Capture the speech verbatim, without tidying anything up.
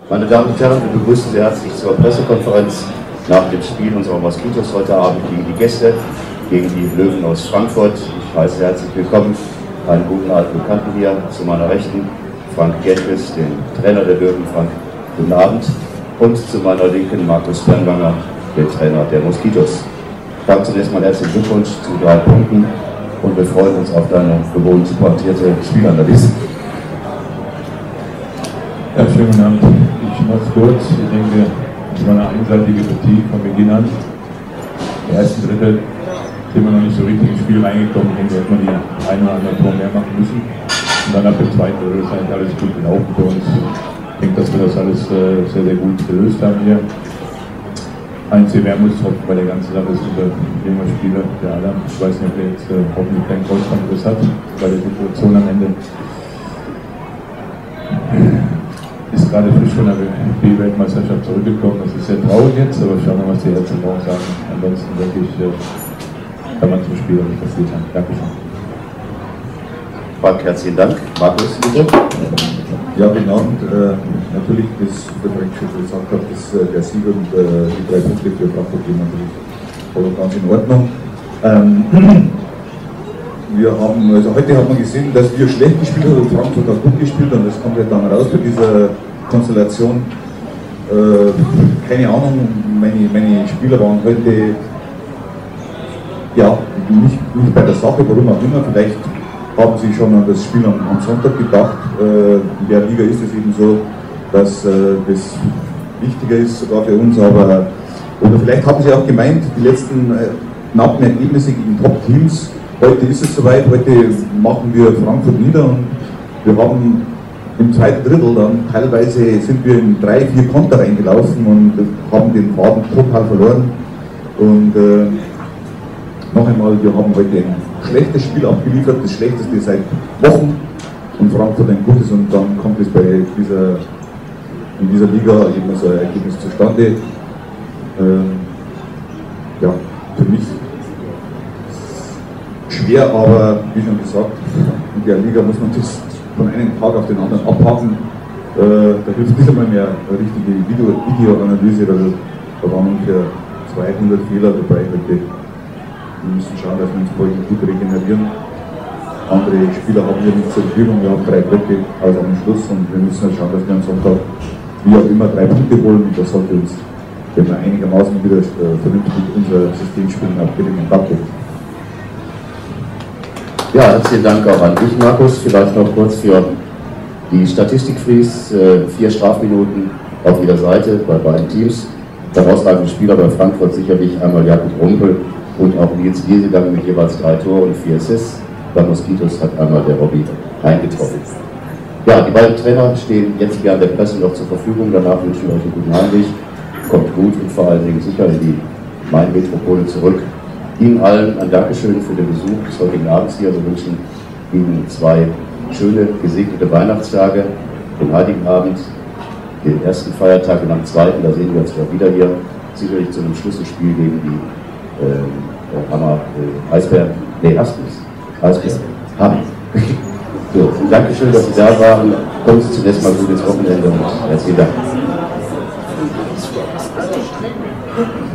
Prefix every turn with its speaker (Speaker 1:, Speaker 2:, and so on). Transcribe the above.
Speaker 1: Meine Damen und Herren, wir begrüßen Sie herzlich zur Pressekonferenz nach dem Spiel unserer Moskitos heute Abend gegen die Gäste, gegen die Löwen aus Frankfurt. Ich heiße herzlich willkommen einen guten alten Bekannten hier zu meiner Rechten, Frank Gentges, den Trainer der Löwen. Frank, guten Abend. Und zu meiner Linken Markus Fernwanger, der Trainer der Moskitos. Dann zunächst mal herzlichen Glückwunsch zu drei Punkten und wir freuen uns auf deine gewohnt pointierte Spielanalyse.
Speaker 2: Ja, schönen guten Abend. Ich mache es kurz. Ich denke, es war eine einseitige Partie von Beginn an. Im ersten Drittel sind wir noch nicht so richtig ins Spiel reingekommen. Ich denke, hätte man die ein oder andere Tor mehr machen müssen. Und dann ab dem zweiten Drittel ist eigentlich alles gut gelaufen für uns. Ich denke, dass wir das alles äh, sehr, sehr gut gelöst haben hier. Einzige Wermutstropfen bei der ganzen Sache ist unser junger Spieler, der Adam. Ich weiß nicht, ob er jetzt äh, hoffentlich keinen Kreuzbandriss hat bei der Situation am Ende. Ist gerade frisch von der B-Weltmeisterschaft zurückgekommen. Das ist sehr traurig jetzt, aber schauen wir mal, was die Ärzte morgen sagen. Ansonsten denke ich, äh, kann man zum Spiel auch nicht passiert haben. Dankeschön.
Speaker 1: Frank, herzlichen Dank. Markus, bitte.
Speaker 3: Ja, guten Abend. Äh, natürlich, das, was ich schon gesagt habe, dass äh, der Sieg und äh, die drei Punkte für Frankfurt gehen natürlich voll und ganz in Ordnung. Ähm, wir haben, also heute hat man gesehen, dass wir schlecht gespielt haben und Frankfurt hat gut gespielt und das kommt ja dann raus bei dieser Konstellation. Äh, keine Ahnung, meine, meine Spieler waren heute ja, nicht, nicht bei der Sache, warum auch immer, vielleicht haben sie schon an das Spiel am, am Sonntag gedacht. Äh, in der Liga ist es eben so, dass äh, das wichtiger ist sogar für uns, aber oder vielleicht haben sie auch gemeint, die letzten äh, knappen Ergebnisse gegen Top-Teams, heute ist es soweit, heute machen wir Frankfurt nieder und wir haben im zweiten Drittel dann teilweise sind wir in drei, vier Konter reingelaufen und haben den Faden total verloren und äh, noch einmal, wir haben heute ein schlechtes Spiel abgeliefert, das schlechteste seit Wochen und Frankfurt ein gutes und dann kommt es bei dieser, in dieser Liga eben so ein Ergebnis zustande. Ähm, ja, für mich schwer, aber wie schon gesagt, in der Liga muss man das von einem Tag auf den anderen abhaken. Äh, da hilft nicht einmal mehr eine richtige Video, Videoanalyse, weil da waren ungefähr zweihundert Fehler dabei heute. Wir müssen schauen, dass wir uns bald gut regenerieren. Andere Spieler haben wir nicht zur Verfügung, wir haben drei Blöcke also am Schluss und wir müssen halt schauen, dass wir am Sonntag wie auch immer drei Punkte holen und das sollte uns, wenn wir einigermaßen wieder äh, vernünftig unser System spielen, auch gelingen. Danke.
Speaker 1: Ja, herzlichen Dank auch an dich, Markus. Vielleicht noch kurz für die Statistik fließt. Äh, vier Strafminuten auf jeder Seite bei beiden Teams. Herausragende Spieler bei Frankfurt sicherlich einmal Jakob Rumpel und auch Nils Giesegang mit jeweils drei Toren und vier Assists. Bei Moskitos hat einmal der Robby eingetroffen. Ja, die beiden Trainer stehen jetzt gerne der Presse noch zur Verfügung. Danach wünschen wir euch einen guten Heimweg. Kommt gut und vor allen Dingen sicher in die Main-Metropole zurück. Ihnen allen ein Dankeschön für den Besuch des heutigen Abends hier. Wir wünschen Ihnen zwei schöne, gesegnete Weihnachtstage, den Heiligen Abend, den ersten Feiertag und am zweiten, da sehen wir uns auch wieder hier, sicherlich zu einem Schlüsselspiel gegen die äh, Hammer äh, Eisbären, nee, Aspis, Eisbären, Hammer. So, Dankeschön, dass Sie da waren. Kommen Sie zunächst mal gut ins Wochenende und herzlichen Dank.